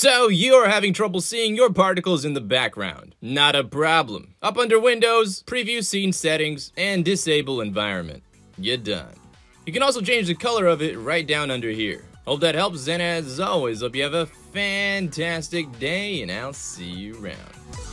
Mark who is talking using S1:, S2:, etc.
S1: So you are having trouble seeing your particles in the background. Not a problem. Up under Windows, Preview Scene Settings, and Disable Environment. You're done. You can also change the color of it right down under here. Hope that helps, and as always, hope you have a fantastic day, and I'll see you around.